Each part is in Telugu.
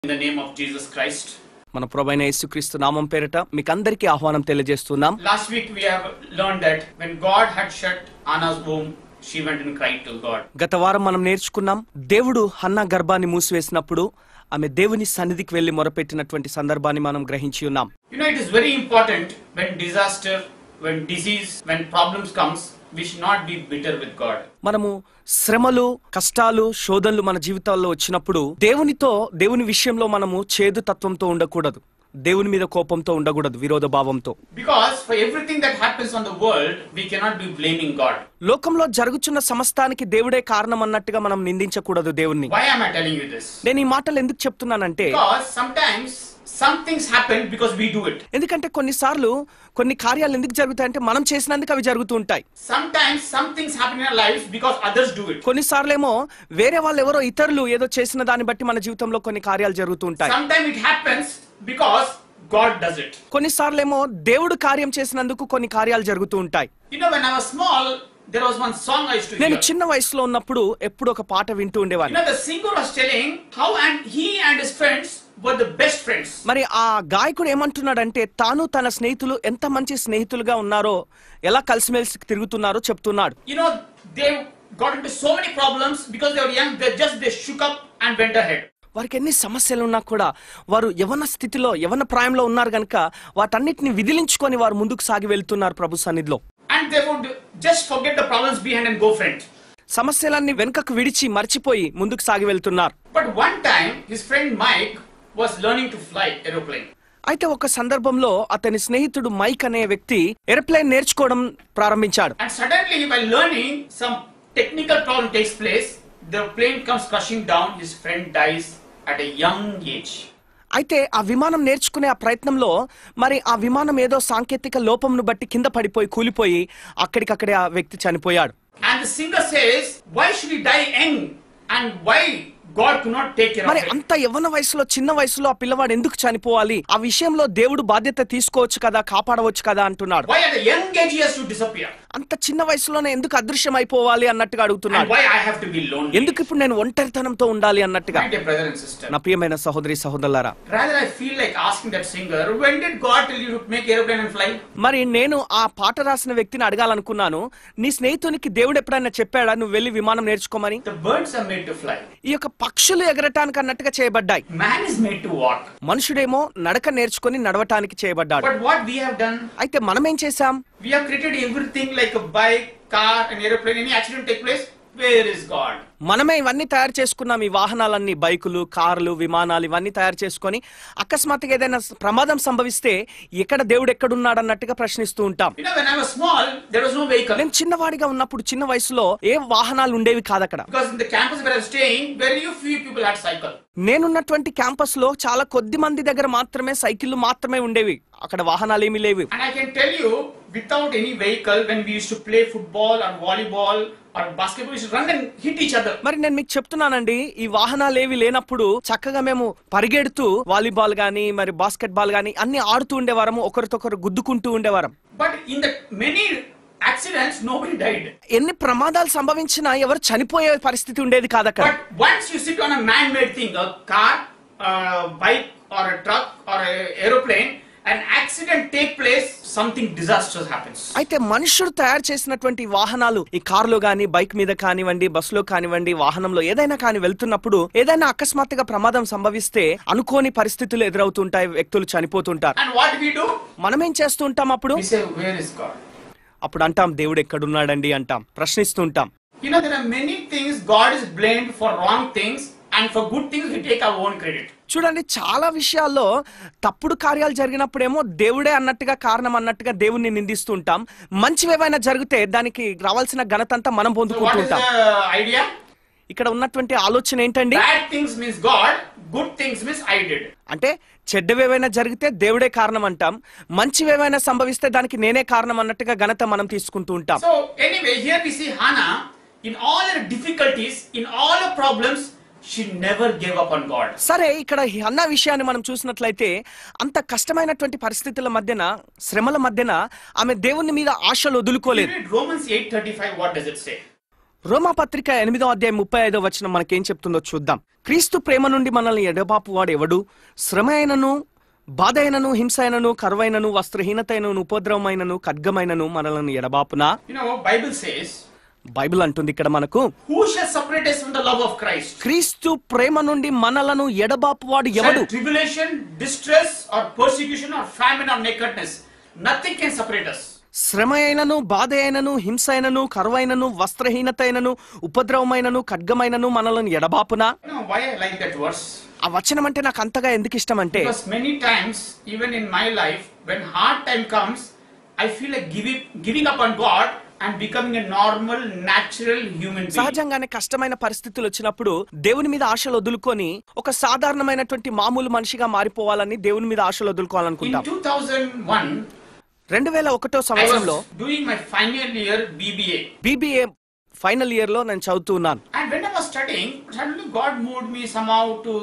In the name of Jesus Christ. మన ప్రభువైన యేసుక్రీస్తు నామం పేరిట మీకందరికీ ఆహ్వానం తెలియజేస్తున్నాం. Last week we have learned that when God had shut Anna's womb, she went and cried to God. గత వారం మనం నేర్చుకున్నాం, దేవుడు హన్నా గర్భాన్ని మూసివేసినప్పుడు ఆమె దేవుని సన్నిధికి వెళ్లి మొరపెట్టినటువంటి సందర్భాన్ని మనం గ్రహించి ఉన్నాం. It is very important when disaster, when disease, when problems comes, we should not be bitter with God. మనము శ్రమలు, కష్టాలు, శోధనలు మన జీవితాల్లో వచ్చినప్పుడు దేవుని విషయంలో మనము చేదు తత్వంతో ఉండకూడదు. దేవుని మీద కోపంతో ఉండకూడదు, విరోధ భావంతో. Because for everything that happens on the world, we cannot be blaming God. లోకంలో జరుగుతున్న సమస్తానికి దేవుడే కారణం అన్నట్టుగా మనం నిందించకూడదు దేవుణ్ణి. Why am I telling you this? నేను ఈ మాటలు ఎందుకు చెప్తున్నానంటే, Because sometimes some things happen because we do it. ఎందుకంటే కొన్నిసార్లు కొన్ని కార్యాలు ఎందుకు జరుగుతాయంటే మనం చేసినందుకు అవి జరుగుతూ ఉంటాయి. Sometimes some things happen in our lives because others do it. కొన్నిసార్లేమో వేరే వాళ్ళు ఎవరో ఇతరులు ఏదో చేసిన దాన్ని బట్టి మన జీవితంలో కొన్ని కార్యాలు జరుగుతూ ఉంటాయి. Sometimes it happens because God does it. కొన్నిసార్లేమో దేవుడు కార్యం చేసినందుకు కొన్ని కార్యాలు జరుగుతూ ఉంటాయి. When I was small, there was one song I used to నేను hear. చిన్న వయసులో ఉన్నప్పుడు ఎప్పుడు ఒక పాట వింటూ ఉండేవాడిని. The singer was telling how he and his friends were the best friends. మరి ఆ గాయకుడు ఏమంటున్నాడంటే, తాను తన స్నేహితులు ఎంత మంచి స్నేహితులుగా ఉన్నారో, ఎలా కలిసిమెలిసి తిరుగుతున్నారో చెప్తున్నాడు. They got into so many problems because they were young. They shook up and went ahead. వారికి ఎన్ని సమస్యలు ఉన్నా కూడా వారు యవన ప్రాయంలో ఉన్నారు గనుక వాటన్నిటిని విదిలించుకొని వారు ముందుకు సాగి వెళ్తున్నారు ప్రభు సన్నిధిలో. And they would just forget the problems behind and go friend. సమస్యలన్నీ వెనుకకు విడిచి మర్చిపోయి ముందుకు సాగి వెళ్తున్నారు. But one time his friend Mike was learning to fly aeroplane. అయితే ఒక సందర్భంలో అతని స్నేహితుడు మైక్ అనే వ్యక్తి ఏరోప్లేన్ నేర్చుకోవడం ప్రారంభించాడు. And suddenly while learning, some technical problem takes place. The plane comes crashing down. His friend dies at a young age. అయితే ఆ విమానం నేర్చుకునే ఆ ప్రయత్నంలో మరి ఆ విమానం ఏదో సాంకేతిక లోపంను బట్టి కింద పడిపోయి కూలిపోయి అక్కడికక్కడే ఆ వ్యక్తి చనిపోయాడు. And the singer says, why should he die young? And why God could not take care of మరి it? అంత యవ్వన వయసులో, చిన్న వయసులో ఆ పిల్లవాడు ఎందుకు చనిపోవాలి? ఆ విషయంలో దేవుడు బాధ్యత తీసుకోవచ్చు కదా, కాపాడవచ్చు కదా అంటున్నాడు. Why at a young age he has to disappear? అంత చిన్న వయసులోనే ఎందుకు అదృశ్యం అయిపోవాలి అన్నట్టుగా And అడుగుతున్నాడు. why I have to be lonely? ఎందుకు ఇప్పుడు నేను ఒంటరితనంతో ఉండాలి అన్నట్టుగా. My dear brother and sister, నా ప్రియమైన సహోదరి సహోదరులారా, rather I feel like asking that singer, when did God tell you to make aeroplane and fly? మరి నేను ఆ పాట రాసిన వ్యక్తిని అడగాలనుకున్నాను, నీ స్నేహితునికి దేవుడు ఎప్పుడైనా చెప్పాడా నువ్వు వెళ్ళి విమానం నేర్చుకోమని? The birds are made to fly. ఈ యొక్క పక్షులు ఎగరటానికి అన్నట్టుగా చేయబడ్డాయి. Man is made to walk. మనుషుడేమో నడక నేర్చుకొని నడవటానికి చేయబడ్డాడు. But what we have done? అయితే మనమేం చేశాం? We have created everything like a bike, car, an aeroplane. Any accident take place, where is God? మనమే ఇవన్నీ తయారు చేసుకున్నాం. ఈ వాహనాలన్నీ, బైకులు, కార్లు, విమానాలు ఇవన్నీ తయారు చేసుకొని అకస్మాత్తుగా ఏదైనా ప్రమాదం సంభవిస్తే ఎక్కడ దేవుడు ఎక్కడున్నాడు అన్నట్టుగా ప్రశ్నిస్తూ ఉంటాం. When I was small, there was no vehicle. నేను చిన్నవాడిగా ఉన్నప్పుడు, చిన్న వయసులో ఏ వాహనాలు ఉండేవి కాదు అక్కడ. Because in the campus where I was staying, very few people had cycle. నేనున్నటువంటి క్యాంపస్ లో చాలా కొద్ది మంది దగ్గర మాత్రమే సైకిళ్లు మాత్రమే ఉండేవి. అక్కడ వాహనాలు ఏమీ లేవు. And I can tell you, without any vehicle, when we used to play football or volleyball or basketball, we used to run and hit each other. మరి నేను మీకు చెప్తున్నానండి, ఈ వాహనాలు ఏవి లేనప్పుడు చక్కగా మేము పరిగెడుతూ వాలీబాల్ గానీ, మరి బాస్కెట్ బాల్ గానీ అన్ని ఆడుతూ ఉండేవారము, ఒకరితొకరు గుద్దుకుంటూ ఉండేవారం. But in the many accidents, nobody died. ఎన్ని ప్రమాదాలు సంభవించినా ఎవరు చనిపోయే పరిస్థితి ఉండేది కాదు అక్కడ. But once you sit on a man-made thing, a car, a bike or a truck or a aeroplane, an accident take place, something disastrous happens. అయితే మనుషుడు తయారు చేసినటువంటి వాహనాలు, ఈ కారులో గానీ, బైక్ మీద కానివ్వండి, బస్సులో కానివ్వండి, వాహనంలో ఏదైనా కానీ వెళ్తున్నప్పుడు ఏదైనా అకస్మాత్తుగా ప్రమాదం సంభవిస్తే అనుకోని పరిస్థితులు ఎదురవుతుంటాయి, వ్యక్తులు చనిపోతుంటారు. And what we do? మనమేం చేస్తూ ఉంటాం అప్పుడు? We say, where is God? అప్పుడు అంటాం, దేవుడు ఎక్కడున్నాడండి అంటాం, ప్రశ్నిస్తూ ఉంటాం. There are many things God is blamed for wrong things, and for good things we take our own credit. చూడండి, చాలా విషయాల్లో తప్పుడు కార్యాలు జరిగినప్పుడేమో దేవుడే అన్నట్టుగా, కారణం అన్నట్టుగా దేవుణ్ణి నిందిస్తూ ఉంటాం. మంచివి ఏవైనా జరిగితే దానికి రావాల్సిన ఘనత అంతా మనం పొందుకుంటూ ఉంటాం. Idea? ఇక్కడ ఉన్నటువంటి ఆలోచన ఏంటండి? Bad things means God, good things means I did. అంటే చెడ్డవేవైనా జరిగితే దేవుడే కారణం అంటాం, మంచివేవైనా సంభవిస్తే దానికి నేనే కారణం అన్నట్టుగా ఘనత మనం తీసుకుంటూ ఉంటాం. So anyway, here we see Hannah, in all her difficulties, in all her problems, she never gave up on God. సరే, ఇక్కడ హన్నా విషయాన్ని మనం చూసినట్లయితే అంత కష్టమైనటువంటి పరిస్థితుల మధ్యన, శ్రమల మధ్యన ఆమె దేవుని మీద ఆశలు వదులుకోలేదు. Romans 8:35, what does it say? రోమా పత్రిక 8వ అధ్యాయం 35వ వచనం మనకేం చెప్తుందో చూద్దాం. క్రీస్తు ప్రేమ నుండి మనల్ని ఎడబాపు వాడు ఎవడు? శ్రమ అయినను, బాధ అయినను, హింస అయినను, కరువైనను, వస్త్రహీనతైనను, ఉపద్రవమైనను, ఖడ్గమైనను మనల్ని ఎడబాపునా? Bible says, బైబిల్ అంటుంది ఇక్కడ మనకు, who shall separate us from the love of Christ? క్రీస్తు ప్రేమ నుండి మనలను ఎడబాపు వాడు ఎవడు? Shall tribulation, distress or persecution or famine or nakedness, nothing can separate us. శ్రమ అయినను, బాధ అయినను, హింస అయినను, కరువైనను, వస్త్రహీనత అయినను, ఉపద్రవమైనను, ఖడ్గమైనను మనలను ఎడబాపునా? Why I like that verse? ఆ వచనం అంటే నాకు అంతగా ఎందుకు ఇష్టం అంటే, because many times even in my life when hard time comes I feel like giving up on God and becoming a normal natural human being. సహజంగానే కష్టమైన పరిస్థితులు వచ్చినప్పుడు దేవుని మీద ఆశలు వదులుకొని ఒక సాధారణమైనటువంటి మామూలు మనిషిగా మారిపోవాలని దేవుని మీద ఆశలు వదులుకోవాలనుకుంటాం. In 2001 2001 సంవత్సరంలో I was doing my final year BBA final year లో నేను చదువుతూ ఉన్నాను. And when I was studying, suddenly God moved me somehow to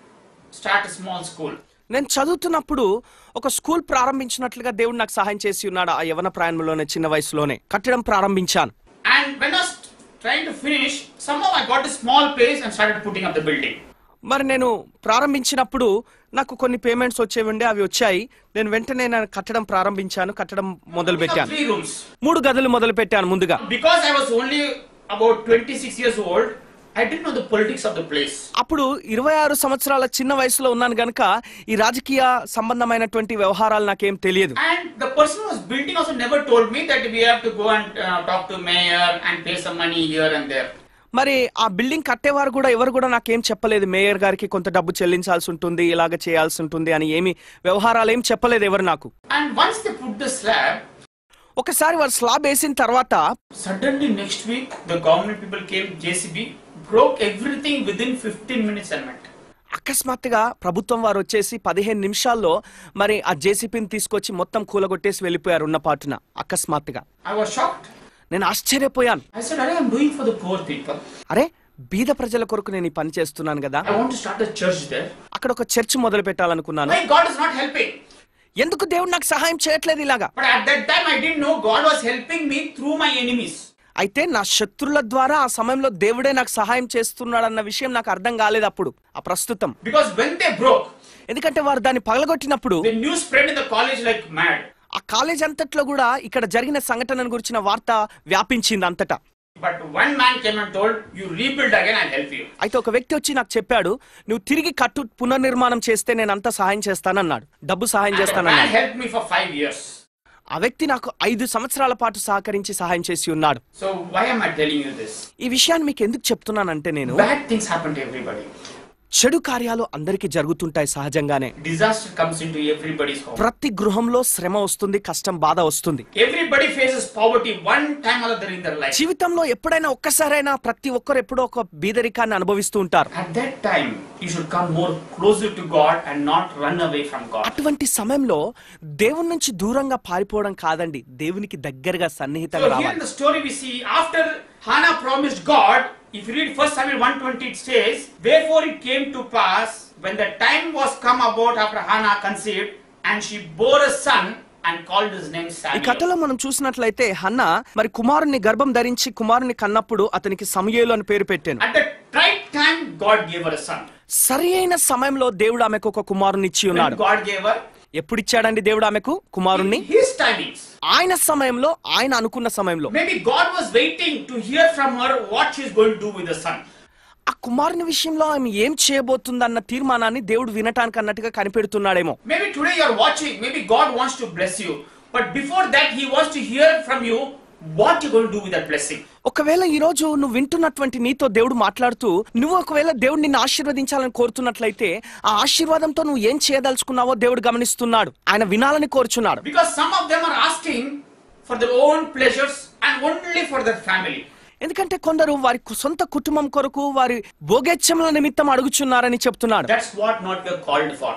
start a small school. నేను చదువుతున్నప్పుడు ఒక స్కూల్ ప్రారంభించినట్లుగా దేవుడు నాకు సహాయం చేసి ఉన్నాడు. ఆ యవన ప్రాయంలోనే, చిన్న వయసులోనే కట్టడం ప్రారంభించాను. And when I was trying to finish, somehow I got a small place and started putting up the building. మరి నేను ప్రారంభించినప్పుడు నాకు కొన్ని పేమెంట్స్ వచ్చేవండి, అవి వచ్చాయి. నేను వెంటనే కట్టడం ప్రారంభించాను, కట్టడం మొదలు పెట్టాను. 3 rooms. 3 గదులు మొదలు పెట్టాను ముందుగా. Because I was only about 26 years old, I didn't know the politics of the place. అప్పుడు 26 సంవత్సరాల చిన్న వయసులో ఉన్నాను గనుక ఈ రాజకీయ సంబంధమైనటువంటి వ్యవహారాలు నాకేం తెలియదు. And the person who was building also never told me that we have to go and talk to mayor and pay some money here and there. మరి ఆ బిల్డింగ్ కట్టేవారు కూడా ఎవరు కూడా నాకేం చెప్పలేదు. మేయర్ గారికి కొంత డబ్బు చెల్లించాల్సి ఉంటుంది, ఇలాగ చేయాల్సి ఉంటుంది అని ఏమి వ్యవహారాలు ఏం చెప్పలేదు ఎవరు నాకు. And once they put the slab, ఒకసారి వారు స్లాబ్ వేసిన తర్వాత suddenly next week the government people came, JCB broke everything within 15 minutes and went. అకస్మాత్తుగా ప్రభుత్వం వారు వచ్చేసి 15 నిమిషాల్లో మరి ఆ జేసీబీని తీసుకొచ్చి మొత్తం కూలగొట్టేసి వెళ్ళిపోయారు ఉన్న పాటున. అకస్మాత్తుగా I was shocked. నేను ఆశ్చర్యపోయాను. I said, I am doing for the poor people. అరే, బీద ప్రజల కొరకు నేను ఈ పని చేస్తున్నాను కదా. I want to start a church there. అక్కడ ఒక చర్చ్ మొదలు పెట్టాలనుకున్నాను. Why God is not helping? ఎందుకు దేవుడు నాకు సహాయం చేయట్లేదు ఇలాగా? But at that time I didn't know God was helping me through my enemies. అయితే నా శత్రుల ద్వారా ఆ సమయంలో దేవుడే నాకు సహాయం చేస్తున్నాడన్న విషయం నాకు అర్థం కాలేదు అప్పుడు ఆ ప్రస్తుతం. Because when they broke, ఎందుకంటే వారు దాన్ని పగలగొట్టినప్పుడు the news spread in the college like mad. ఆ కాలేజ్ అంతట్లో కూడా ఇక్కడ జరిగిన సంఘటనను గురించిన వార్త వ్యాపించింది అంతటా. But one man came and told, you rebuild again, I'll help you. అయితే ఒక వ్యక్తి వచ్చి నాకు చెప్పాడు, నువ్వు తిరిగి కట్టు పునర్నిర్మాణం చేస్తే నేను అంతా సహాయం చేస్తానన్నాడు, డబ్బు సహాయం చేస్తానన్నాడు. And helped me for 5 years. ఆ వ్యక్తి నాకు 5 సంవత్సరాల పాటు సహకరించి సహాయం చేసి ఉన్నాడు. So why am I telling you this? ఈ విషయాన్ని మీకు ఎందుకు చెప్తున్నానంటే, నేను Bad things happen to everybody. చెడు కార్యాలు అందరికీ జరుగుతుంటాయి సహజంగానే. Disaster comes into everybody's home. ప్రతి గృహంలో శ్రమ వస్తుంది, కష్టం, బాధ వస్తుంది. Everybody faces poverty one time or other in their life. జీవితంలో ఎప్పుడైనా ఒక్కసారైనా ప్రతి ఒక్కరు ఎప్పుడో ఒక బీదరికాన్ని అనుభవిస్తూ ఉంటారు. At that time you should come more closer to God and not run away from God. అటువంటి సమయంలో దేవుని నుంచి దూరంగా పారిపోవడం కాదండి, దేవునికి దగ్గరగా సన్నిహితంగా So here in రావాలి. the story we see after Hannah promised God, if you read 1 Samuel 1:20, it says, wherefore it came to pass when the time was come about after Hannah conceived, and she bore a son and called his name ఈ Samuel. కథలో మనం చూసినట్లయితే హన్నా మరి కుమారుని గర్భం ధరించి కుమారుని కన్నప్పుడు అతనికి సమూయేలు అని పేరు పెట్టాను. At the right time God gave her a son. సరి అయిన సమయంలో దేవుడు ఆమెకు ఒక కుమారుని ఇచ్చి When ఉన్నాడు. God gave her, ఎప్పుడు ఇచ్చాడండి దేవుడు ఆమెకు కుమారుణ్ణి? his timings. ఆయన సమయంలో, ఆయన అనుకున్న సమయంలో. Maybe God was waiting to hear from her what she is going to do with the son. ఆ కుమారుని విషయంలో ఆమె ఏం చేయబోతుందన్న తీర్మానాన్ని దేవుడు వినటానికి అన్నట్టుగా కనిపెడుతున్నాడేమో. Maybe today you are watching, maybe God wants to bless you, but before that he wants to hear from you what you going to do with that blessing. ఒకవేళ ఈ రోజు నువ్వు వింటున్నటువంటి నీతో దేవుడు మాట్లాడుతూ, నువ్వు ఒకవేళ దేవుడు నిన్ను ఆశీర్వదించాలని కోరుతున్నట్లయితే ఆ ఆశీర్వాదంతో నువ్వు ఏం చేయదలుచుకున్నావో దేవుడు గమనిస్తున్నాడు, ఆయన వినాలని కోరుచున్నాడు. Because some of them are asking for their own pleasures and only for their family. ఎందుకంటే కొందరు వారి సొంత కుటుంబం కొరకు, వారి భోగేచ్ఛముల నిమిత్తం అడుగుచున్నారని చెప్తున్నాడు. That's what not we are called for.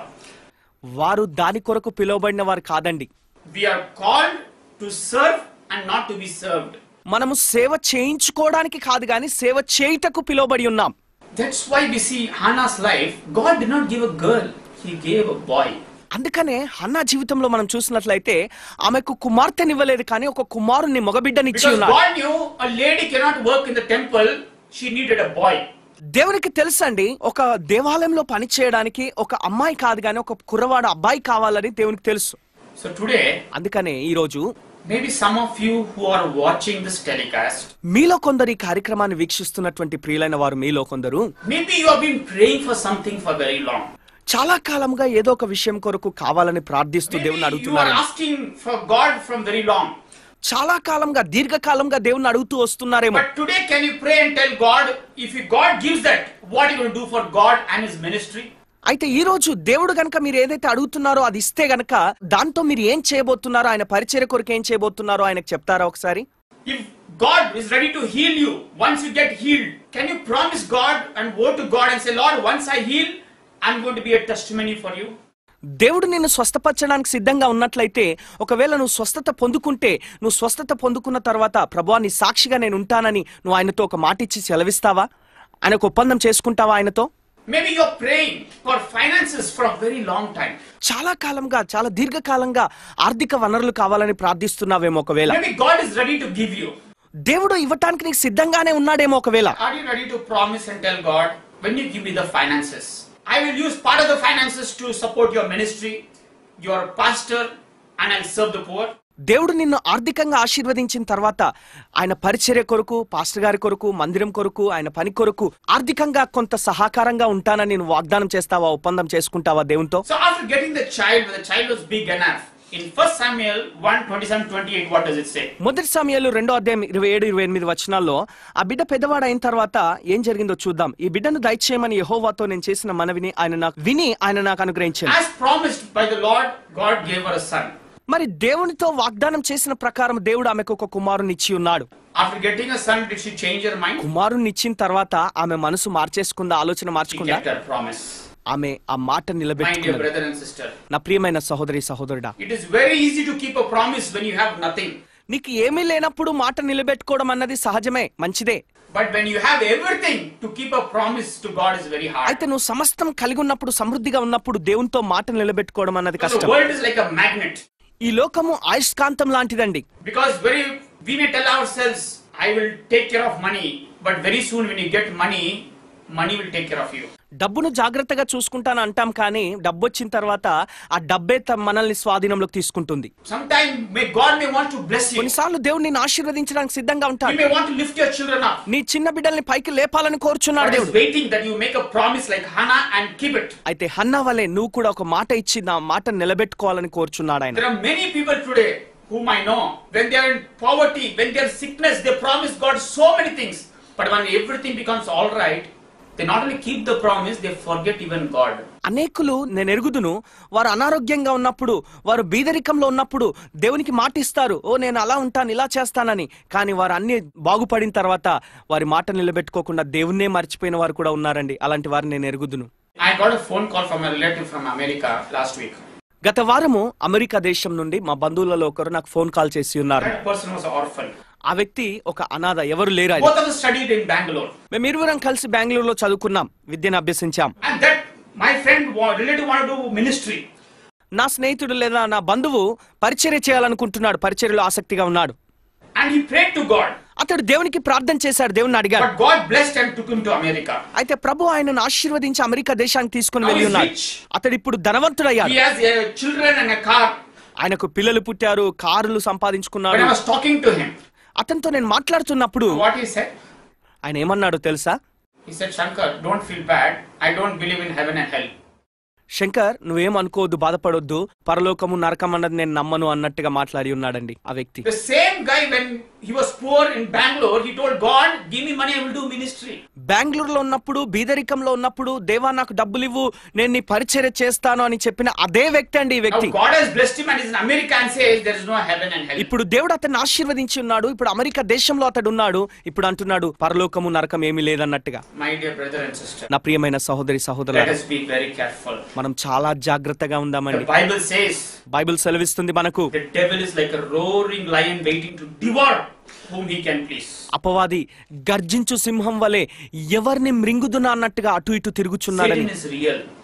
వారు దాని కొరకు పిలువబడిన వారు కాదండి. We are called to serve and not to be served. మనము సేవ చేయించుకోవడానికి కాదు గాని సేవ చేయుటకు పిలువబడి ఉన్నాం. That's why we see Hannah's life, God did not give a girl, he gave a boy. అందుకనే హన్నా జీవితంలో మనం చూసినట్లయితే ఆమెకు కుమార్తెనివ్వలేదు, కానీ ఒక కుమారుని మగబిడ్డనిచ్చి Because ఉన్నాడు. God knew a lady cannot work in the temple, she needed a boy. దేవునికి తెలుసండి, ఒక దేవాలయంలో పని చేయడానికి ఒక అమ్మాయి కాదు కానీ ఒక కుర్రవాడు అబ్బాయి కావాలని దేవునికి తెలుసు. So today, అందుకనే ఈ రోజు maybe some of you who are watching this telecast, మీలో కొందరు ఈ కార్యక్రమాన్ని వీక్షిస్తున్నటువంటి ప్రియులైన వారు మీలో కొందరు maybe you have been praying for something for very long. చాలా కాలంగా ఏదో ఒక విషయం కొరకు కావాలని ప్రార్థిస్తూ Maybe దేవుని you are అడుగుతున్నారు. asking for God from very long. చాలా కాలంగా దీర్ఘకాలంగా దేవుని అడుగుతూ వస్తున్నారేమో. But today can you pray and tell God, if God gives that, what are you going to do for God and His ministry? అయితే ఈ రోజు దేవుడు గనక మీరు ఏదైతే అడుగుతున్నారో అది ఇస్తే గనక దాంతో మీరు ఏం చేయబోతున్నారో, ఆయన పరిచర్య కొరకు ఏం చేయబోతున్నారో ఆయనకు చెప్తారా ఒకసారి? If God is ready to heal you, once you get healed, can you promise God and go to God and say, Lord, once I heal, I'm going to be a testimony for you? దేవుడు నిన్ను స్వస్థపరచడానికి సిద్ధంగా ఉన్నట్లయితే, ఒకవేళ నువ్వు స్వస్థత పొందుకుంటే, నువ్వు స్వస్థత పొందుకున్న తర్వాత ప్రభువా నీ సాక్షిగా నేను ఉంటానని నువ్వు ఆయనతో ఒక మాట ఇచ్చి సెలవిస్తావా? ఆయనకు ఒప్పందం చేసుకుంటావా ఆయనతో? Maybe you're praying for finances for a very long time. చాలా కాలంగా, చాలా దీర్ఘకాలంగా ఆర్థిక వనరులు కావాలని ప్రార్థిస్తున్నావేమో ఒకవేళ. Maybe God is ready to give you. దేవుడు ఇవ్వటానికి నీకు సిద్ధంగానే ఉన్నాడేమో ఒకవేళ. Are you ready to promise and tell God, when you give me the finances, I will use part of the finances to support your ministry, your pastor, and I'll serve the poor? దేవుడు నిన్ను ఆర్థికంగా ఆశీర్వదించిన తర్వాత ఆయన పరిచర్య కొరకు, పాస్టర్ గారి కొరకు, మందిరం కొరకు, ఆయన పని కొరకు ఆర్థికంగా కొంత సహకారంగా ఉంటానని నువ్వు వాగ్దానం చేస్తావా, ఒప్పందం చేసుకుంటావా దేవునితో? So after getting the child, when the child was big enough, in 1 Samuel 1:27-28, what does it say? మొదటి సమయాలు 2:27-28 వచనాల్లో ఆ బిడ్డ పెద్దవాడు అయిన తర్వాత ఏం జరిగిందో చూద్దాం. ఈ బిడ్డను దయచేయమని యెహోవాతో నేను చేసిన మనవిని ఆయన నాకు అనుగ్రహించాడు. As promised by the Lord, God gave her a son. మరి దేవునితో వాగ్దానం చేసిన ప్రకారం దేవుడు ఆమెకు ఒక కుమారుని ఇచ్చి ఉన్నాడు. After getting a son, did she change her mind? కుమారుని ఇచ్చిన తర్వాత ఆమె మనసు మార్చేసుకుందా, ఆలోచన She మార్చుకుందా? kept her promise. ఆమె ఆ మాట My dear నిలబెట్టుకుంది. brother and sister, నా ప్రియమైన సహోదరి సహోదరుడా, it is very easy to keep a promise when you have nothing. నీకు ఏమీ లేనప్పుడు మాట నిలబెట్టుకోవడం అన్నది సహజమే, మంచిదే. But when you have everything, to keep a promise to God is very hard. అయితే నువ్వు సమస్తం కలిగి ఉన్నప్పుడు, సమృద్ధిగా ఉన్నప్పుడు దేవునితో మాట నిలబెట్టుకోవడం అన్నది The కష్టం. world is like a magnet. ఈ లోకము అయస్కాంతం లాంటిదండి. Because we may tell ourselves, I will take care of money, but very soon when you get money, money will take care of you. డబ్బును జాగ్రత్తగా చూసుకుంటాను అంటాం, కానీ డబ్బు వచ్చిన తర్వాత ఆ డబ్బే మనల్ని స్వాధీనంలోకి తీసుకుంటుంది. Sometimes God may want to bless you. కొన్నిసార్లు దేవుడు నిన్ను ఆశీర్వదించడానికి సిద్ధంగా He ఉంటాడు. may want to lift your children up. నీ చిన్న బిడ్డల్ని పైకి లేపాలని కోరుచున్నాడు God is దేవుడు. waiting that you make a promise like Hannah and keep it. అయితే హన్నా వలె నువ్వు కూడా ఒక మాట ఇచ్చి నా మాట నిలబెట్టుకోవాలని కోరుచున్నాడు ఆయన. There are many people today whom I know, when they are in poverty, when they are sickness, they promise God so many things. But when everything becomes all right, they not only keep the promise, they forget even God. అనేకులు నేను ఎరుగుదును, వారు అనారోగ్యంగా ఉన్నప్పుడు, వారు బీదరికంలో ఉన్నప్పుడు దేవునికి మాట ఇస్తారు, ఓ నేను అలా ఉంటాను, ఇలా చేస్తానని. కానీ వారు అన్ని బాగుపడిన తర్వాత వారి మాట నిలబెట్టుకోకుండా దేవుణ్ణే మర్చిపోయిన వారు కూడా ఉన్నారండి. అలాంటి వారిని నేను ఎరుగుదును. I got a phone call from a relative from America last week. గత వారము అమెరికా దేశం నుండి మా బంధువులలో ఒకరు నాకు ఫోన్ కాల్ చేసి ఉన్నారు. That person was an orphan. ఆ వ్యక్తి ఒక అనాథ, ఎవరు లేరు ఆయన. Both of us studied in Bangalore. మేము ఇరువురం కలిసి బెంగళూరులో చదువుకున్నాం, విద్యను అభ్యసించాం. And that my relative wanted to do ministry. నా స్నేహితుడు లేదా నా బంధువు పరిచర్య చేయాలనుకుంటున్నాడు, పరిచర్యలో ఆసక్తిగా ఉన్నాడు. And he prayed to God. అతడు దేవునికి ప్రార్థన చేశాడు, దేవుని అడిగాడు. But God blessed and took him to America. అయితే ప్రభు ఆయనను ఆశీర్వదించి అమెరికా దేశానికి తీసుకుని Now వెళ్ళి he's ఉన్నాడు. rich. అతడు ఇప్పుడు ధనవంతుడయ్యాడు. He has children and a car. ఆయనకు పిల్లలు పుట్టారు, కారులు When సంపాదించుకున్నాడు. I was talking to him, అతనితో నేను మాట్లాడుతున్నప్పుడు what he said? ఆయన ఏమన్నాడో తెలుసా? He said, Shankar, don't feel bad. I don't believe in heaven and hell. Shankar, నువ్వేం అనుకోవద్దు, బాధపడొద్దు, పరలోకము నరకం అన్నది నేను నమ్మను అన్నట్టుగా మాట్లాడి ఉన్నాడండి ఆ వ్యక్తి. The same guy, when he was poor in Bangalore, he told God, give me money, I will do ministry. బెంగళూరులో ఉన్నప్పుడు, బీదరికంలో ఉన్నప్పుడు, దేవా నాకు డబ్బులు ఇవ్వు, నేను నీ పరిచర్య చేస్తాను అని చెప్పిన అదే వ్యక్తి అండి ఈ Now వ్యక్తి. God has blessed him and is in America and says there is no heaven and hell. ఇప్పుడు దేవుడు అతన్ని ఆశీర్వదించి ఉన్నాడు, ఇప్పుడు అమెరికా దేశంలో అతడు ఉన్నాడు, ఇప్పుడు అంటున్నాడు పరలోకము నరకం ఏమీ లేదన్నట్టుగా. My dear brother and sister, నా ప్రియమైన సహోదరి let సహోదరులారా, us be very careful. మనం చాలా జాగ్రత్తగా ఉందామండి. The Bible says బైబిల్ సెలవిస్తుంది మనకు, the devil is like a roaring lion waiting to devour whom he can please. అపవాది గర్జించు సింహం వలె ఎవరిని మృంగుదునా అన్నట్టుగా అటు ఇటు తిరుగుచున్నాడని. Satan is real.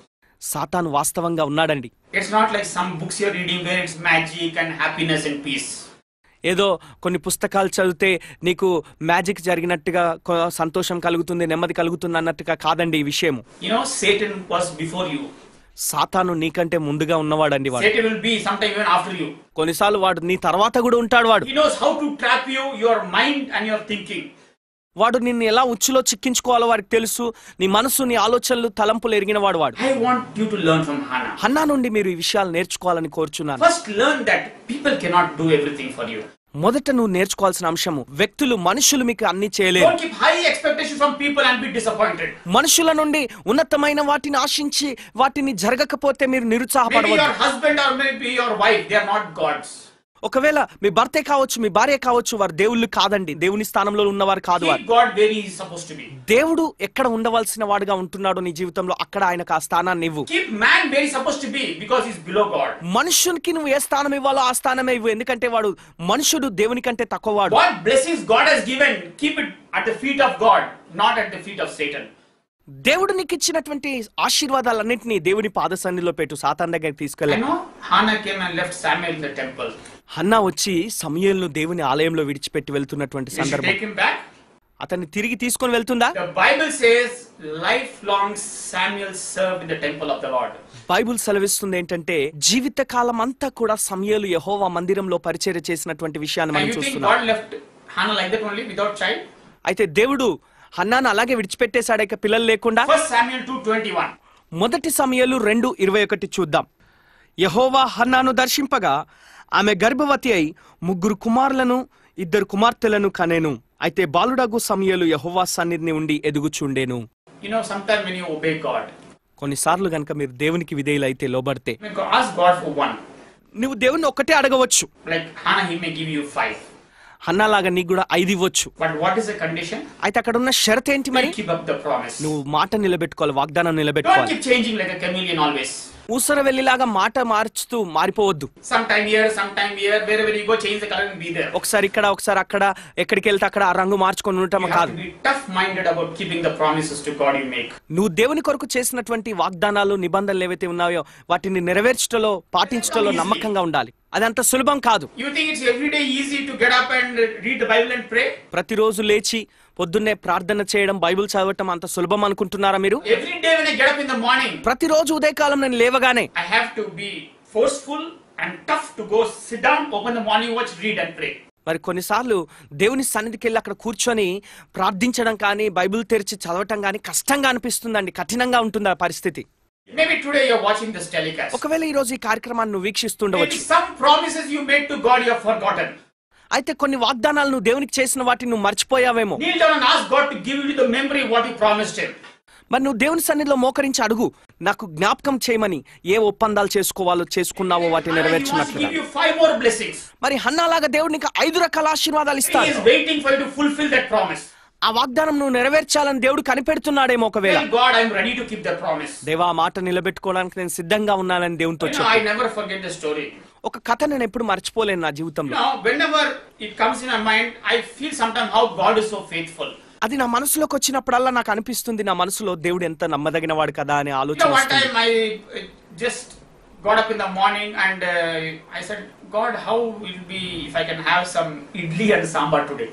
సాతాను వాస్తవంగా ఉన్నాడండి. It's not like some books you're reading where it's magic and happiness and peace. ఏదో కొన్ని పుస్తకాలు చదివితే నీకు మ్యాజిక్ జరిగినట్టుగా సంతోషం కలుగుతుంది, నెమ్మది కలుగుతుంది అన్నట్టుగా కాదండి ఈ విషయం. Satan was before you. సాతాను నీకంటే ముందుగా ఉన్నవాడండి వాడు. Satan will be sometime even after you. కొన్నిసార్లు వాడు నీ తర్వాత కూడా ఉంటాడు. వాడు He knows how to trap you, your mind and your thinking. వాడు నిన్ను ఎలా ఉచ్చులో చిక్కించుకోవాలో వాడికి తెలుసు. నీ మనసు, నీ ఆలోచనలు, తలంపులు ఎరిగిన వాడు. I want you to learn from Hannah. Hannah నుండి మీరు ఈ విషయాలు నేర్చుకోవాలని కోరుచున్నాను. First learn that people cannot do everything for you. మొదట నువ్వు నేర్చుకోవాల్సిన అంశము, వ్యక్తులు, మనుషులు మీకు అన్ని చేయలేరు. Don't keep high expectations from people and be disappointed. మనుషుల నుండి ఉన్నతమైన వాటిని ఆశించి వాటిని జరగకపోతే మీరు Maybe నిరుత్సాహపడవద్దు. your husband or maybe your wife, they are not gods. ఒకవేళ మీ భర్తే కావచ్చు, మీ భార్య కావచ్చు, వారు దేవుళ్ళు కాదండి. దేవుని స్థానంలో ఉన్నవారు కాదు. Keep God where he is supposed to be. దేవుడు ఎక్కడ ఉండవలసిన వాడుగా ఉంటున్నాడు నీ జీవితంలో, అక్కడ ఆయనకు ఆ స్థానాన్ని ఇవ్వు. Keep man where he is supposed to be because he is below God. మనుషునికి నువ్వు ఏ స్థానం ఇవ్వాలో ఆ స్థానమే ఇవ్వు. ఎందుకంటే వాడు మనుషుడు దేవుని కంటే తక్కువ వాడు. What blessings God has given, keep it at the feet of God, not at the feet of Satan. దేవుడు నీకు ఇచ్చినటువంటి ఆశీర్వాదాలన్నింటినీ దేవుని పాదసన్నిధిలో పెట్టు, సాతాను దగ్గరికి తీసుకెళ్ళి. Hannah came and left Samuel in the temple. Hannah వచ్చి సమూయేలును దేవుని ఆలయంలో విడిచిపెట్టి వెళ్తున్నటువంటి Did she సందర్భం. take him back? అతన్ని తిరిగి తీసుకొని వెళ్తుందా? The Bible says lifelong Samuel served in the temple of the Lord. Bible సెలవిస్తుంది ఏంటంటే జీవితకాలం అంతా కూడా సమూయేలు యెహోవా మందిరంలో పరిచర్య చేసినటువంటి విషయాన్ని మనం And you think చూస్తున్నాం. God left Hannah like that only without child? అయితే దేవుడు హన్నాను అలాగే విడిచిపెట్టేశాడు ఇక పిల్లలు లేకుండా. 1 Samuel 2:21. మొదటి సమూయేలు 2:21 చూద్దాం. యెహోవా హన్నాను దర్శింపగా ఆమె గర్భవతి అయి 3 కుమారులను 2 కుమార్తెలను కనెను. అయితే బాలుడగు సమూయేలు యెహోవా సన్నిధిని ఉండి ఎదుగుచుండెను. Sometimes when you obey God, కొన్నిసార్లు గనుక మీరు దేవునికి విధేయులైతే, లోబడితే, ask God for one. నువ్వు దేవుని ఒక్కటే అడగవచ్చు. Like Hannah, he may give you 5. హన్నాలాగా నీకు కూడా 5 ఇవ్వచ్చు. But what is the condition? అయితే అక్కడ ఉన్న షరత్ ఏంటి మరి? Keep up the promise. నువ్వు మాట నిలబెట్టుకోవాలి, వాగ్దానం Don't నిలబెట్టుకోవాలి. keep changing like a chameleon always. ఊసర వెళ్ళిలాగా మాట మార్చుతూ మారిపోవద్దు. Sometime here, wherever you go, change the color and be there. ఒకసారి ఇక్కడ, ఒకసారి అక్కడ, ఎక్కడికి వెళ్తే అక్కడ ఆ రంగు మార్చుకొని ఉండటం You have కాదు. to be tough-minded about keeping the promises to God you make. నువ్వు దేవుని కొరకు చేసినటువంటి వాగ్దానాలు, నిబంధనలు ఏవైతే ఉన్నాయో వాటిని నెరవేర్చడంలో, పాటించడంలో నమ్మకంగా ఉండాలి. అదంత సులభం కాదు. You think it's every day easy to get up and read the Bible and pray? ప్రతిరోజు లేచి పొద్దున్నే ప్రార్థన చేయడం, బైబిల్ చదవటం అంత సులభం అనుకుంటున్నారా మీరు? Every day when I get up in the morning, ప్రతిరోజు ఉదయకాలం నేను లేవగానే I have to be forceful and tough to go sit down, open the morning watch, read and pray. మరి కొన్నిసార్లు దేవుని సన్నిధికి వెళ్ళి అక్కడ కూర్చొని ప్రార్థించడం కానీ, బైబిల్ తెరిచి చదవటం కానీ కష్టంగా అనిపిస్తుందండి, కఠినంగా ఉంటుంది ఆ పరిస్థితి. Maybe today you're watching this telecast. ఒకవేళ ఈ రోజు ఈ కార్యక్రమాన్ని నువ్వు Maybe వీక్షిస్తుండవచ్చు. some promises you made to God you have forgotten. అయితే కొన్ని వాగ్దానాలు నువ్వు దేవునికి చేసిన వాటిని నువ్వు మర్చిపోయావేమో. Kneel down and ask God to give you the memory what you promised him. మరి నువ్వు దేవుని సన్నిధిలో మోకరించి అడుగు, నాకు జ్ఞాపకం చేయమని. ఏ ఒప్పందాలు చేసుకోవాలో చేసుకున్నావో వాటిని He wants to నెరవేర్చినట్లుగా. give you 5 more blessings. మరి హన్నాలాగా దేవుడు నీకు 5 రకాల ఆశీర్వాదాలు He ఇస్తాడు. is waiting for you to fulfill that promise. ఆ వాగ్దానం నువ్వు నెరవేర్చాలని దేవుడు కనిపెడుతున్నాడేమో. ఒకవేళ Tell God I'm ready to keep that promise. దేవా ఆ మాట నిలబెట్టుకోవడానికి నేను సిద్ధంగా ఉన్నానని దేవునితో చెప్పు. I never forget the story. ఒక కథ నేను ఎప్పుడు మర్చిపోలేను నా జీవితంలో. Whenever it comes in my mind, I feel sometimes how God is so faithful. అది నా మనసులోకి వచ్చినప్పుడల్లా నాకు అనిపిస్తుంది, నా మనసులో దేవుడు ఎంత నమ్మదగిన వాడు కదా అని ఆలోచన One వస్తుంది. time I just got up in the morning and I said, God, how will be if I can have some idli and sambar today?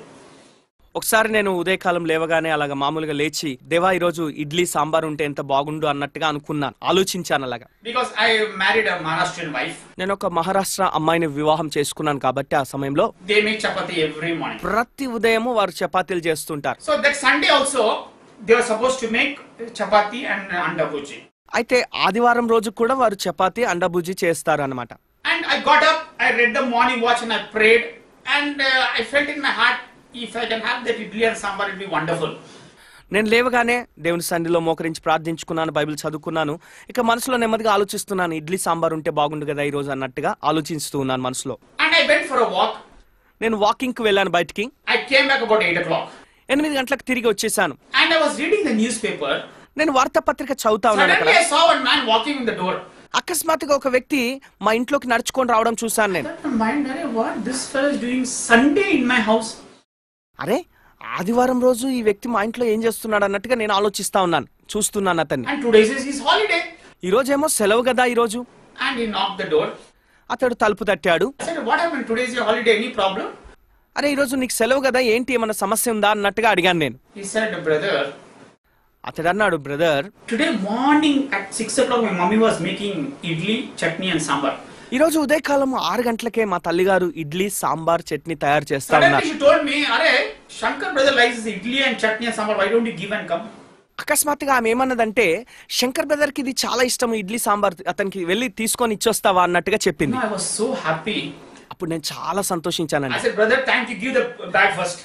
ఒకసారి నేను ఉదయకాలం లేవగానే అలాగా మామూలుగా లేచి, దేవా ఈ రోజు ఇడ్లీ సాంబార్ ఉంటే ఎంత బాగుండు అన్నట్టుగా అనుకున్నాను, ఆలోచించాను అలాగా. Because I married a Maharashtrian wife. నేను ఒక మహారాష్ట్ర అమ్మాయిని వివాహం చేసుకున్నాను కాబట్టి ఆ సమయంలో They make chapati every morning. ప్రతి ఉదయము వారు చపాతీలు చేస్తుంటారు. So that Sunday also they were supposed to make chapati and anda bhuji. అయితే ఆదివారం రోజు కూడా వారు చపాతీ, అండా బుజ్జి చేస్తారు అన్నమాట. And I got up, I read the morning watch and I prayed and I felt in my heart, if I can have that idli and sambar, it will be wonderful. నేను లేవగానే దేవుని సన్నిధిలో మోకరించి ప్రార్థించుకున్నాను, బైబిల్ చదువుకున్నాను. ఇక మనసులో నెమ్మదిగా ఆలోచిస్తున్నాను, ఇడ్లీ సాంబార్ ఉంటే బాగుండు కదా ఈ రోజు అన్నట్టుగా ఆలోచిస్తూ ఉన్నాను మనసులో. And I went for a walk. నేను వాకింగ్ కు వెళ్ళాను బయటికి. I came back about 8 o'clock. 8 గంటలకు తిరిగి వచ్చేసాను. And I was reading the newspaper. నేను వార్తాపత్రిక చదువుతా ఉన్నాను. అక్కడ Suddenly I saw one man walking in the door. అకస్మాత్తుగా ఒక వ్యక్తి మా ఇంట్లోకి నడుచుకొని రావడం చూశాను నేను. What this fellow is doing Sunday in my house? అరే, ఆదివారం రోజు ఈ వ్యక్తి మా ఇంట్లో ఏం చేస్తున్నాడు అన్నట్టుగా నేను ఆలోచిస్తా ఉన్నాను, చూస్తున్నాను అతన్ని. And today is his holiday. ఈ రోజేమో సెలవు కదా ఈ రోజు. And he knocked the door. అతడు తలుపు తట్టాడు. I said, what happened? Today is your holiday. Any problem? అరే ఈ రోజు నీకు సెలవు కదా, ఏంటి ఏమన్నా సమస్య ఉందా అన్నట్టుగా అడిగాను నేను. He said, brother, అతడు అన్నాడు, brother, today morning at 6 o'clock my mommy was making idli, chutney and sambar. ఈ రోజు ఉదయకాలం 6 గంటలకే మా తల్లిగారు ఇడ్లీ సాంబార్ చట్నీ తయారు చేస్తా Suddenly ఉన్నారు. she told me, "Arey, Shankar brother likes idli and chutney and sambar. Why don't you give and come?" అకస్మాత్తుగా ఆమె ఏమన్నదంటే, శంకర్ బ్రదర్ కి ఇది చాలా ఇష్టం ఇడ్లీ సాంబార్, అతనికి వెళ్ళి తీసుకొని ఇచ్చొస్తావా అన్నట్టుగా చెప్పింది. No, I was so happy. అప్పుడు నేను చాలా I సంతోషించానండి. said, brother, thank you. Give the bag first.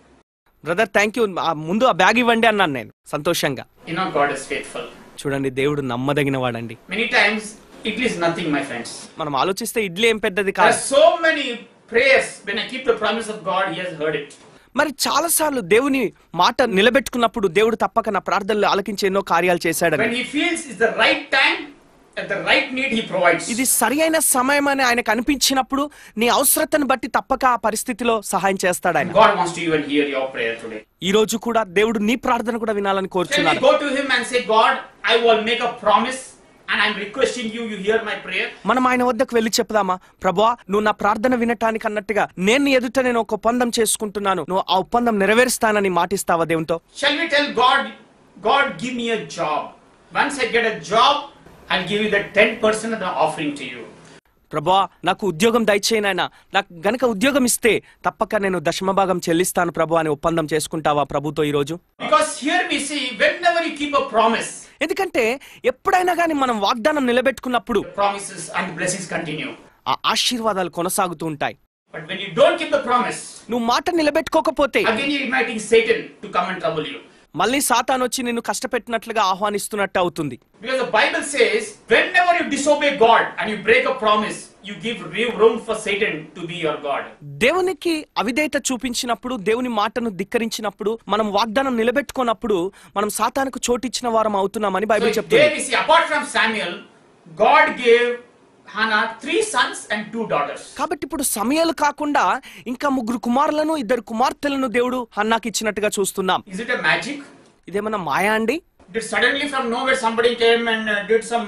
Brother thank you, ముందు ఆ బ్యాగ్ ఇవ్వండి అన్నాను నేను సంతోషంగా. You know, God is faithful. చూడండి, దేవుడు నమ్మదగిన వాడండి. Many times, idli is nothing, my friends. మనం ఆలోచిస్తే ఇడ్లీ ఏం పెద్దది There are కాదు. so many prayers. When I keep the promise of God, He has heard it. మరి చాలా సార్లు దేవుని మాట నిలబెట్టుకున్నప్పుడు దేవుడు తప్పక నా ప్రార్థనలు ఆలకించి ఎన్నో కార్యాలు చేశాడని. When He feels it's the right time, at the right need, He provides. ఇది సరి అయిన సమయం అని ఆయనకు అనిపించినప్పుడు నీ అవసరతను బట్టి తప్పక ఆ పరిస్థితిలో సహాయం చేస్తాడు ఆయన. God wants to even hear your prayer today. ఈ రోజు కూడా దేవుడు నీ ప్రార్థన కూడా వినాలని Shall we కోరుచున్నాడు. go to Him and say, God, I will make a promise and I'm requesting you, you hear my prayer. మనం ఆయన వద్దకు వెళ్ళి చెప్దామా, ప్రభువా నువ్వు నా ప్రార్థన వినటానికి అన్నట్టుగా నేను ఎదుట నేను ఒక ఒప్పందం చేసుకుంటున్నాను, నువ్వు ఆ ఒప్పందం నెరవేరుస్తానని మాటిస్తావా దేవునితో? Shall we tell God, God, give me a job. Once I get a job, I'll give you the 10% of the offering to you. ప్రభువా నాకు ఉద్యోగం దయచేయను ఆయన, నాకు గనక ఉద్యోగం ఇస్తే తప్పక నేను దశమభాగం చెల్లిస్తాను ప్రభు అని ఒప్పందం చేసుకుంటావా ప్రభుతో ఈ రోజు? Because here we see, whenever you keep a promise, ఎందుకంటే ఎప్పుడైనా కానీ మనం వాగ్దానం నిలబెట్టుకున్నప్పుడు the promises and the blessings continue. ఆ ఆశీర్వాదాలు కొనసాగుతూ ఉంటాయి. But when you don't keep the promise, నువ్వు మాట నిలబెట్టుకోకపోతే again you're inviting Satan to come and trouble you. మళ్ళీ సాతాను వచ్చి నిన్ను కష్టపెట్టినట్లుగా ఆహ్వానిస్తున్నట్టు అవుతుంది. Because the Bible says, whenever you disobey God and you break a promise, you give room for Satan to be your God. దేవునికి అవిధేయత చూపించినప్పుడు, దేవుని మాటను ధిక్కరించినప్పుడు, మనం వాగ్దానం నిలబెట్టుకున్నప్పుడు మనం సాతానుకు చోటిచ్చిన వారం అవుతున్నామని బైబిల్ So చెప్తుంది. there we see, apart from Samuel, God gave Hannah 3 sons and 2 daughters. కాబట్టి ఇప్పుడు సమయాలు కాకుండా ఇంకా 3 కుమారులను 2 కుమార్తెలను దేవుడు హన్నాకి ఇచ్చినట్టుగా చూస్తున్నాం. Is it a magic? ఇదేమన్నా మాయా అండి? Did suddenly from nowhere somebody came and did some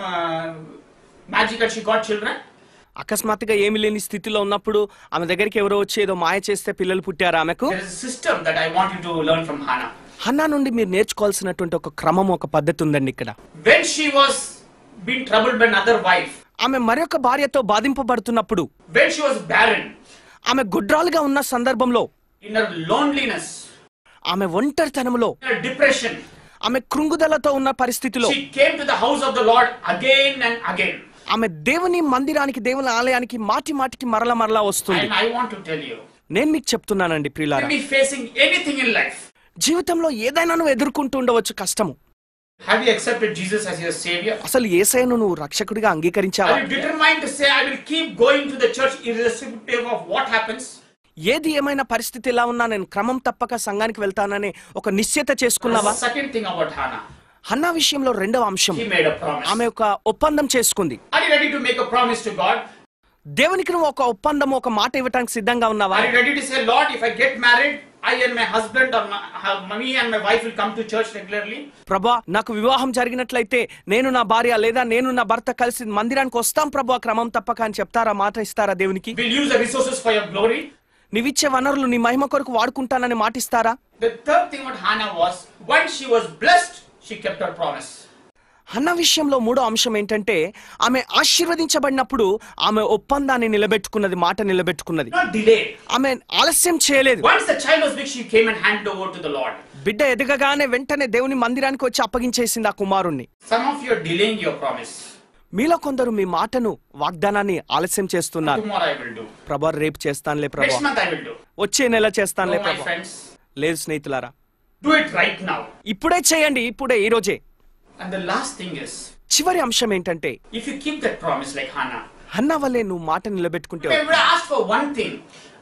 magic and she got children? అకస్మాత్తుగా ఏమి లేని స్థితిలో ఉన్నప్పుడు ఆమె దగ్గరికి ఎవరో వచ్చి ఏదో మాయ చేస్తే పిల్లలు పుట్టారు ఆమెకు? There is a system that I want you to learn from Hannah. Hannah నుండి మీరు నేర్చుకోవాల్సినటువంటి ఒక క్రమం, ఒక పద్ధతి ఉందండి ఇక్కడ. When she was being troubled by another wife, ఆమె మరొక భార్యతో బాధింపబడుతున్నప్పుడు, when she was barren, ఆమె గుడ్రాలుగా ఉన్న సందర్భంలో, in her loneliness, ఆమె ఒంటరితనంలో, in her depression, ఆమె కృంగుదలతో ఉన్న పరిస్థితిలో she came to the house of the Lord again and again. ఆమె దేవుని మందిరానికి, దేవుని ఆలయానికి మాటి మాటికి మరలా వస్తుంది. And I want to tell you, నేను మీకు చెప్తున్నానండి you ప్రియులారా, may be facing anything in life. జీవితంలో ఏదైనా నువ్వు ఎదుర్కొంటూ ఉండవచ్చు కష్టము. Have you accepted Jesus as your Savior? అసలు యేసయ్యను నువ్వు రక్షకుడిగా అంగీకరించావా? Are you determined to say, I will keep going to the church irrespective of what happens? ఏది ఏమైనా పరిస్థితి ఎలా ఉన్నా నేను క్రమం తప్పక సంఘానికి వెళ్తానని ఒక నిశ్చయత చేసుకున్నావా? The second thing about Hannah, Hannah విషయంలో రెండవ అంశం, she made a promise. ఆమె ఒక ఒప్పందం చేసుకుంది. Are you ready to make a promise to God? దేవునికి నువ్వు ఒక ఒప్పందం, ఒక మాట ఇవ్వడానికి సిద్ధంగా ఉన్నావా? Are you ready to say, Lord, if I get married, I and my husband or me and my wife will come to church regularly? ప్రభా నాకు వివాహం జరిగినట్లయితే నేను నా భార్య లేదా నేను నా భర్త కలిసి మందిరానికి వస్తాం ప్రభా క్రమం తప్పక అని చెప్తారా? మాట ఇస్తారా దేవునికి? We'll use the resources for your glory. నీవిచ్చే వనరులు నీ మహిమ కొరకు వాడుకుంటానని మాటిస్తారా? The third thing about Hannah was, once she was blessed, she kept her promise. Hannah విషయంలో మూడో అంశం ఏంటంటే ఆమె ఆశీర్వదించబడినప్పుడు ఆమె ఒప్పందాన్ని నిలబెట్టుకున్నది, మాట నిలబెట్టుకున్నది. Not delay. ఆమె ఆలస్యం చేయలేదు. Once the child was big, she came and handed over to the Lord. బిడ్డ ఎదగగానే వెంటనే దేవుని మందిరానికి వచ్చి అప్పగించేసింది ఆ కుమారుణ్ణి. Some of you are delaying your promise. మీలో కొందరు మీ మాటను, వాగ్దానాన్ని ఆలస్యం చేస్తున్నారు. Tomorrow I will do. ప్రభా రేపు చేస్తానులే Next ప్రభా, month I will do. వచ్చే నెల చేస్తానులే No, my ప్రభా. friends, లేదు స్నేహితులారా, do it right now. ఇప్పుడే చేయండి, ఇప్పుడే, ఈ రోజే. And the last thing is, చివరి అంశం ఏంటంటే if you keep that promise like Hannah, Hannah వల్లే నువ్వు మాట నిలబెట్టుకుంటే, you would ask for one thing,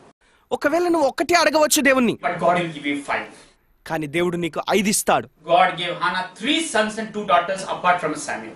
ఒకవేళ నువ్వు ఒక్కటే అడగవచ్చు దేవుణ్ణి, but God will give you 5. కానీ దేవుడు నీకు 5 ఇస్తాడు. God gave Hannah 3 sons and 2 daughters apart from Samuel.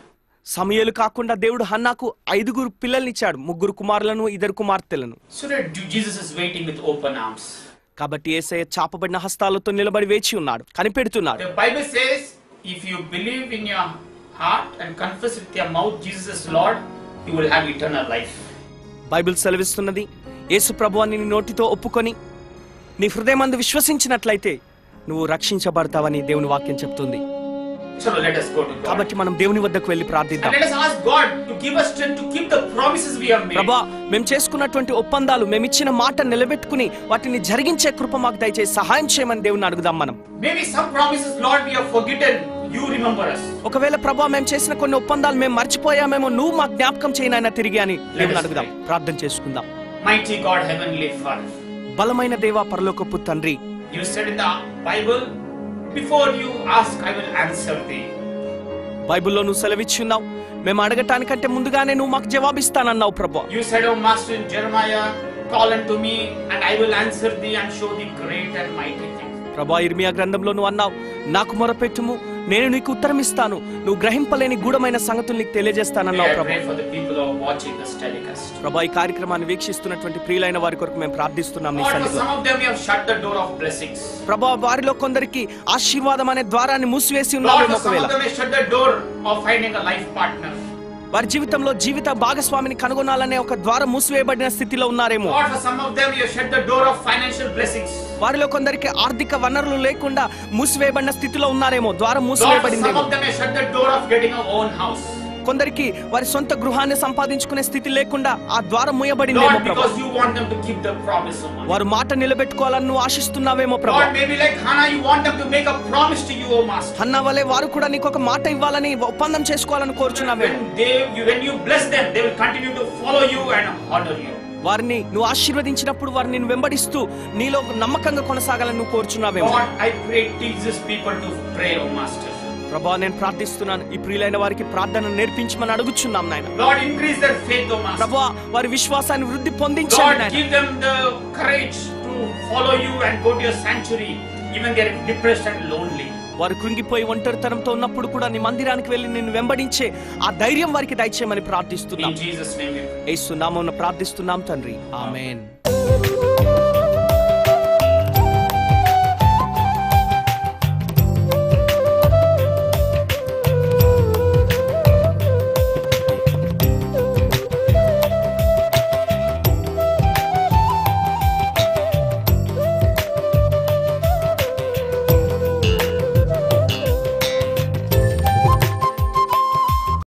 సమయలు కాకుండా దేవుడు హన్నాకు 5 పిల్లల్నిచ్చాడు, 3 కుమారులను 2 కుమార్తెలను. So that Jesus is waiting with open arms. కాబట్టి యేసయ్య చాపబడిన హస్తాలతో నిలబడి వేచి ఉన్నాడు, కనిపెడుతున్నాడు. The Bible says, if you believe in your heart and confess with your mouth Jesus is Lord, you will have eternal life. Bible సెలవిస్తున్నది, యేసు ప్రభువుని నీ నోటితో ఒప్పుకొని నీ హృదయమందు విశ్వసించినట్లయితే నువ్వు రక్షించబడతావని దేవుని వాక్యం చెప్తుంది. So let us go to God. కాబట్టి మనం దేవుని వద్దకు వెళ్ళి ప్రార్థిద్దాం. And let us ask God to give us strength to keep the promises we have made. ప్రభువా, మేము చేసుకున్నటువంటి ఒప్పందాలు, మేము ఇచ్చిన మాట నిలబెట్టుకుని వాటిని జరిగించే కృప మాకు దయచేసి సహాయం చేయమని దేవుని అడుగుదాం మనం. Maybe some promises, Lord, we have forgotten. You remember us. ఒకవేళ ప్రభువా మేము చేసిన కొన్ని ఒప్పందాలు మేము మర్చిపోయామేమో, నువ్వు మాకు జ్ఞాపకం చేయనైనా తిరిగి అని దేవుని అడుగుదాం, ప్రార్థన చేసుకుందాం. Mighty God, heavenly Father. బలమైన దేవా, పరలోకపు తండ్రి, You said in the Bible, before you ask, I will answer thee. బైబిల్లో నువ్వు సెలవిచ్చున్నావు, మేము అడగటానికంటే ముందుగానే నువ్వు మాకు జవాబిస్తానన్నావు ప్రభువా. You said, O Master in Jeremiah, call unto me and I will answer thee and show thee great and mighty things. ప్రభువా, ఇర్మియా గ్రంథంలో నువ్వు అన్నావు, నాకు మొరపెట్టుము, నేను నీకు ఉత్తరం ఇస్తాను, నువ్వు గ్రహింపలేని గూఢమైన సంగతులు నీకు తెలియజేస్తానన్నావు ప్రభువా. ప్రభువా, ఈ కార్యక్రమాన్ని వీక్షిస్తున్నటువంటి ప్రియులైన వారి కొరకు మేము ప్రార్థిస్తున్నాం నీ సన్నిధిలో. ప్రభువా, వారిలో కొందరికి ఆశీర్వాదం అనే ద్వారాన్ని మూసివేసి ఉన్నామేమో, ఒకవేళ వారి జీవితంలో జీవిత భాగస్వామిని కనుగొనాలనే ఒక ద్వారం మూసివేయబడిన స్థితిలో ఉన్నారేమో. వారిలో కొందరికి ఆర్థిక వనరులు లేకుండా మూసివేయబడిన స్థితిలో ఉన్నారేమో, ద్వారం మూసివేయబడిందేమో. కొందరికి వారి సొంత గృహాన్ని సంపాదించుకునే స్థితి లేకుండా ఆ ద్వారం మూయబడిందేమో ప్రభువా. వారు మాట నిలబెట్టుకోవాలని నువ్వు ఆశిస్తున్నావేమో ప్రభువా. హన్నా వలె వారు కూడా నీకు ఒక మాట ఇవ్వాలని, ఒప్పందం చేసుకోవాలని కోరుచున్నావేమో. వారిని నువ్వు ఆశీర్వదించినప్పుడు వారిని నిన్ను వెంబడిస్తూ నీలో నమ్మకంగా కొనసాగాలని నువ్వు కోరుచున్నావేమో. ప్రభువా, నేను ప్రార్థిస్తున్నాను, ఈ ప్రియులైన వారికి ప్రార్థన నేర్పించమని అడుగుచున్నాం నాయన. ప్రభువా, వారి విశ్వాసాన్ని వృద్ధి పొందించండి నాయన. వారు కృంగిపోయి ఒంటరితనంతో ఉన్నప్పుడు కూడా నీ మందిరానికి వెళ్ళి నిన్ను వెంబడించే ఆ ధైర్యం వారికి దయచేయమని ప్రార్థిస్తున్నాం. యేసు నామమున ప్రార్థిస్తున్నాం తండ్రి, ఆమేన్.